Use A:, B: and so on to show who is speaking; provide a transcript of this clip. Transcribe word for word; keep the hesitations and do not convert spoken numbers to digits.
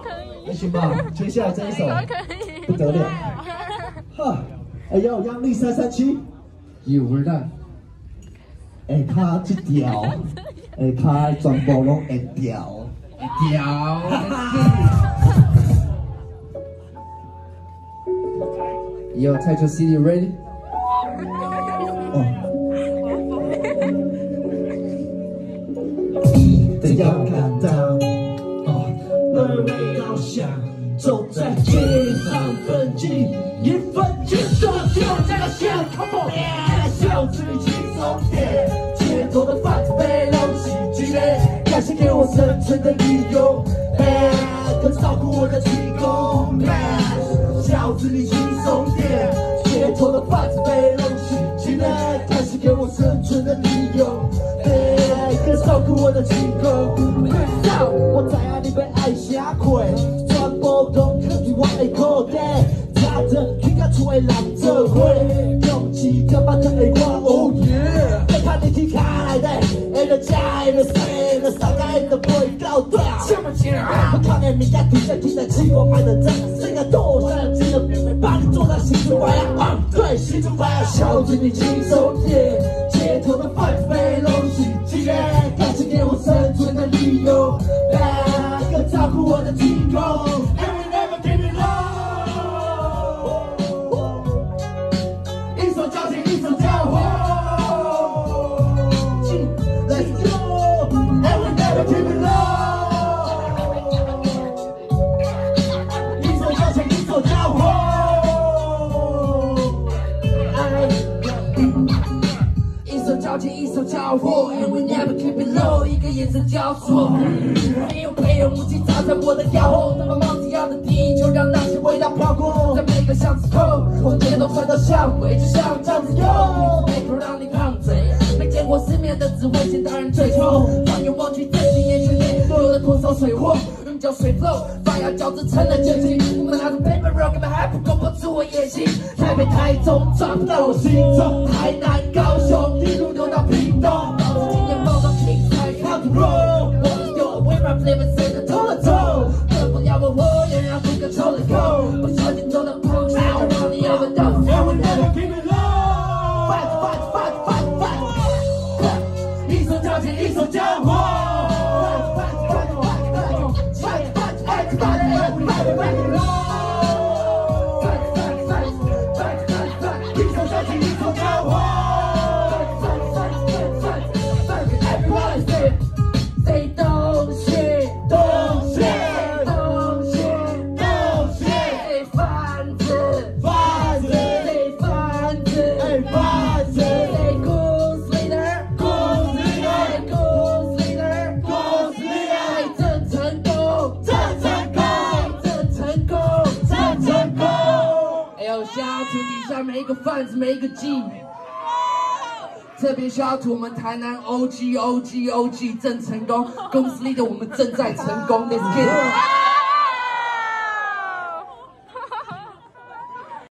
A: 还行吧。接下来这一首不得了，哈！哎呦，央力三三七，有味啦！下卡这条，下卡全部拢会掉，会掉。Yo, Taito City, ready? 哦。一定要看到，哦，那味道香，走在街上分进一分钱就就这个线 ，Come on， 小子你轻松点，街头的贩子被捞起鸡肋，感谢给我生存的理由，更照顾我的提供，小子你轻松点，街头的贩子被捞起鸡肋，感谢给我生存的理由。更照顾我的情况，我知影你要爱啥货，全部拢藏伫我的口袋，差着去甲厝的人做伙，勇气甲巴掌的我 ，Oh yeah， 别看你去卡内底，下着食下着洗，着扫甲下着背到底，什么钱？我看的物件提着提在起，我买的真，谁个多上进的妹妹把你做到心中歪啊，对，心中歪啊，小子你轻松点，街头的贩子被拢起。感谢给我生存的理由，更照顾我的提供。And we never give it up。一手交钱，一手交货。Let's go。And we never give it up。一手交钱，一手交货。一手交钱，一手交货。And we never keep it low， 一个眼神交错，没有配有武器扎在我的腰后，那么帽子样的地球让那些味道飘过，在每个巷子口，从街头传到巷尾，就像这样子哟，每口让你胖嘴，没见过世面的只会先当人追求，放眼望去，这些眼前内所有的脱手水货，用脚水 flow， 发芽饺子成了真情，我们拿着 paper roll， 根本还不够破除我野心，台北、台中抓不到我心中，台南、高雄一路流到屏东。我有 away my flavor， 谁的偷了偷？更不要问我，也让不敢抽了口。不小心走到碰触，就让你 overdose。And we never keep it low。fight fight fight fight fight。一手交钱，一手交货。fight fight fight fight fight fight fight fight fight low。fight fight fight fight fight fight。一手交钱，一手交货。fight fight fight fight fight fight everybody say。谁东西东西东西东西，谁贩子贩子谁贩子贩子，谁公司 leader 公司 leader 公司 leader 公司 leader， 真成功真成功真成功真成功。哎呦，下图底下每一个贩子每一个 G。特别需要图我们台南 O G O G O G 正成功，公司里的我们正在成功 ，Let's get it。